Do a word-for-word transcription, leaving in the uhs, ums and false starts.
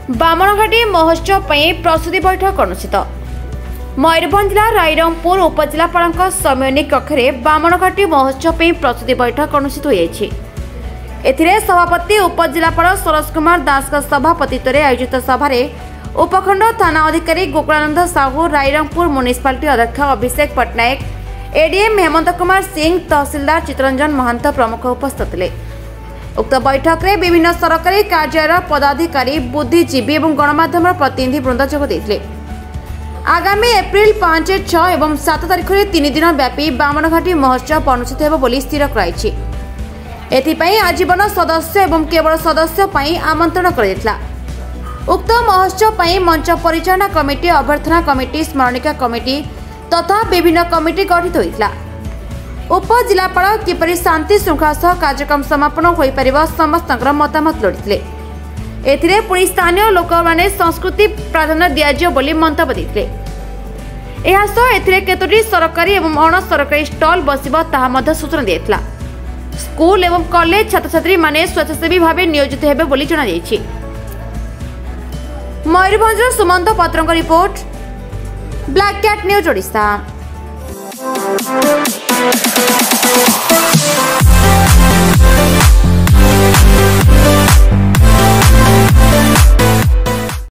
बामनघाटी महोत्सव पर प्रस्तुति बैठक अनुष्ठित। मयूरभंज जिला रायरंगपुर उपजिलापाल सम्मेलनी कक्ष में बामनघाटी महोत्सव पर प्रस्तुति बैठक अनुष्ठित होती। एथिरे सभापति उपजिलापाल सरोज कुमार दास का सभापतित्व में आयोजित सभा उपखंड थाना अधिकारी गोकुलानंद साहू, रायरंगपुर म्युनिसिपालिटी अध्यक्ष अभिषेक पट्टनायक, एडीएम हेमंत कुमार सिंह, तहसीलदार चित्तरंजन महंत प्रमुख उपस्थित थे। उक्त बैठक में विभिन्न सरकारी कार्यालय पदाधिकारी, बुद्धिजीवी और गणमाध्यम प्रतिनिधि वृंद जोगदे। आगामी एप्रिल पांच छह एवं सात तारीख में तीन दिन व्यापी बामनघाटी महोत्सव अनुष्ठित होब बोली स्थिर कराई। एथिपाई आजीवन सदस्य एवं केवल सदस्य पाई आमंत्रण कर उक्त महोत्सव पर मंच परिचालना कमिटी, अभ्यर्थना कमिटी, स्मरणिका कमिटी तथा विभिन्न कमिटी गठित होता। उपजिलापाल किपरि शांति श्रृंखला सह कार्यक्रम समापन हो पार समस्त मतामत लोड़ी। एथिरे पुणी स्थानीय लोक मैंने संस्कृति प्राधान्य दिज्व बोली मंतव्य देते। यह सह एथिरे केतोटी सरकारी और अण सरकारी स्टल बसिब ताहा सूचना दिया। स्कूल एवं कॉलेज छात्र छात्री माने स्वेच्छासेवी भाव नियोजित हेबे बोली जणा जायछि। मयूरभंज सुमंत पत्रक report, black cat news Odisha.